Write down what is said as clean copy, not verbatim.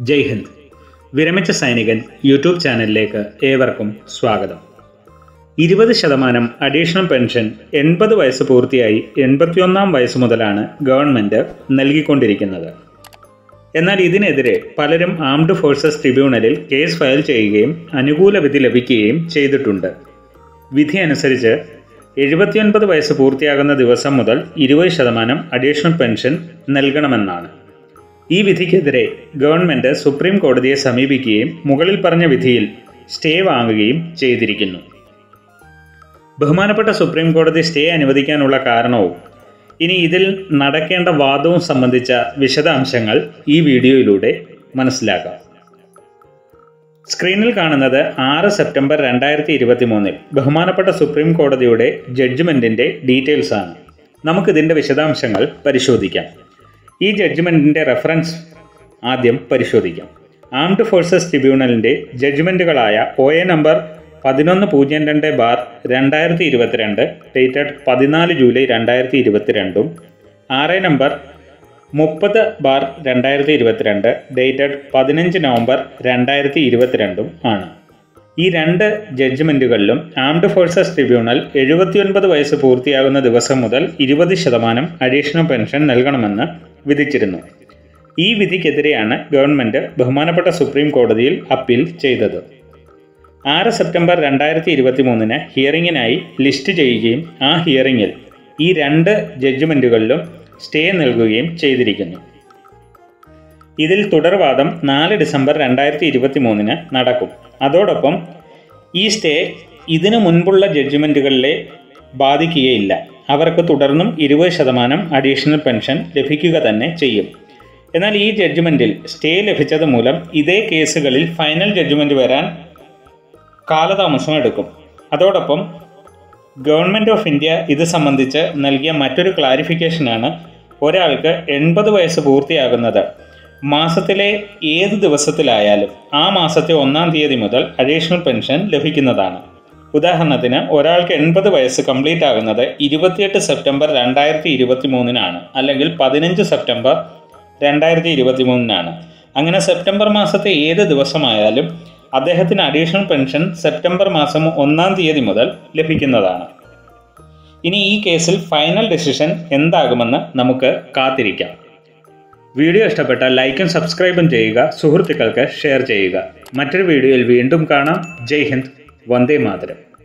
ജയ് ഹിന്ദ്. വിരമിച്ച സൈനികൻ യൂട്യൂബ് ചാനലിലേക്ക് ഏവർക്കും സ്വാഗതം. 20% അഡീഷണൽ പെൻഷൻ 80 വയസ്സ് പൂർത്തിയായി 81ാം വയസ്സ് മുതലാണ് ഗവൺമെൻറ് നൽകിക്കൊണ്ടിരിക്കുന്നത്. എന്നാൽ ഇതിനെതിരെ പലരും ആംഡ് ഫോഴ്സസ് ട്രിബ്യൂണലിൽ കേസ് ഫയൽ ചെയ്യുകയും അനുകൂല വിധി ലഭിക്കുകയും ചെയ്തിട്ടുണ്ട്. വിധി അനുസരിച്ച് 79 വയസ്സ് പൂർത്തിയാകുന്ന ദിവസം മുതൽ 20% അഡീഷണൽ പെൻഷൻ നൽകണമെന്നാണ്. ഈ വിധിക്കെതിരെ ഗവൺമെൻറ് സുപ്രീം കോടതിയെ സമീപിക്കുകയും മുകളിൽ പറഞ്ഞ വിധിയിൽ സ്റ്റേ വാങ്ങുകയും ചെയ്തിരിക്കുന്നു. ബഹുമാനപ്പെട്ട സുപ്രീം കോടതി സ്റ്റേ അനുവദിക്കാനുള്ള കാരണവും ഇനി ഇതിൽ നടക്കേണ്ട വാദവും സംബന്ധിച്ച വിശദാംശങ്ങൾ ഈ വീഡിയോയിലൂടെ മനസ്സിലാക്കാം. സ്ക്രീനിൽ കാണുന്നത് 6 സെപ്റ്റംബർ 2023 ബഹുമാനപ്പെട്ട സുപ്രീം കോടതിയുടെ ജഡ്ജ്മെൻറ്റിൻ്റെ ഡീറ്റെയിൽസ് ആണ്. നമുക്കിതിൻ്റെ വിശദാംശങ്ങൾ പരിശോധിക്കാം. ഈ ജഡ്ജ്മെൻറ്റിൻ്റെ റെഫറൻസ് ആദ്യം പരിശോധിക്കാം. ആംഡ് ഫോഴ്സസ് ട്രിബ്യൂണലിൻ്റെ ജഡ്ജ്മെൻറ്റുകളായ OA number 1102/2022 dated 14 July 2022 RA number 30/2022 dated 15 November 2022 ആണ്. ഈ രണ്ട് ജഡ്ജ്മെൻറ്റുകളിലും ആംഡ് ഫോഴ്സസ് ട്രിബ്യൂണൽ 79 വയസ്സ് പൂർത്തിയാകുന്ന ദിവസം മുതൽ 20% അഡീഷണൽ പെൻഷൻ നൽകണമെന്ന് വിധിച്ചിരുന്നു. ഈ വിധിക്കെതിരെയാണ് ഗവൺമെൻറ് ബഹുമാനപ്പെട്ട സുപ്രീം കോടതിയിൽ അപ്പീൽ ചെയ്തത്. 6 സെപ്റ്റംബർ 2023 ഹിയറിങ്ങിനായി ലിസ്റ്റ് ചെയ്യുകയും ആ ഹിയറിങ്ങിൽ ഈ രണ്ട് ജഡ്ജ്മെൻറ്റുകളിലും സ്റ്റേ നൽകുകയും ചെയ്തിരിക്കുന്നു. ഇതിൽ തുടർവാദം 4 ഡിസംബർ 2023 നടക്കും. അതോടൊപ്പം ഈ സ്റ്റേ ഇതിനു മുൻപുള്ള ജഡ്ജ്മെൻറ്റുകളിലെ ബാധിക്കുകയില്ല. അവർക്ക് തുടർന്നും 20% അഡീഷണൽ പെൻഷൻ ലഭിക്കുക തന്നെ ചെയ്യും. എന്നാൽ ഈ ജഡ്ജ്മെൻറ്റിൽ സ്റ്റേ ലഭിച്ചത് മൂലം ഇതേ കേസുകളിൽ ഫൈനൽ ജഡ്ജ്മെൻറ്റ് വരാൻ കാലതാമസം എടുക്കും. അതോടൊപ്പം ഗവൺമെൻറ് ഓഫ് ഇന്ത്യ ഇത് സംബന്ധിച്ച് നൽകിയ മറ്റൊരു ക്ലാരിഫിക്കേഷനാണ് ഒരാൾക്ക് 80 വയസ്സ് പൂർത്തിയാകുന്നത് മാസത്തിലെ ഏത് ദിവസത്തിലായാലും ആ മാസത്തെ 1-ാം തീയതി മുതൽ അഡീഷണൽ പെൻഷൻ ലഭിക്കുന്നതാണ്. ഉദാഹരണത്തിന് ഒരാൾക്ക് 80 വയസ്സ് കംപ്ലീറ്റ് ആകുന്നത് 28 സെപ്റ്റംബർ 2023 അല്ലെങ്കിൽ 15 സെപ്റ്റംബർ 2023 അങ്ങനെ സെപ്റ്റംബർ മാസത്തെ ഏത് ദിവസമായാലും അദ്ദേഹത്തിന് അഡീഷണൽ പെൻഷൻ സെപ്റ്റംബർ മാസം 1-ാം തീയതി മുതൽ ലഭിക്കുന്നതാണ്. ഇനി ഈ കേസിൽ ഫൈനൽ ഡിസിഷൻ എന്താകുമെന്ന് നമുക്ക് കാത്തിരിക്കാം. വീഡിയോ ഇഷ്ടപ്പെട്ടാൽ ലൈക്കും സബ്സ്ക്രൈബും ചെയ്യുക, സുഹൃത്തുക്കൾക്ക് ഷെയർ ചെയ്യുക. മറ്റൊരു വീഡിയോയിൽ വീണ്ടും കാണാം. ജയ് ഹിന്ദ്, വന്ദേ മാതരം.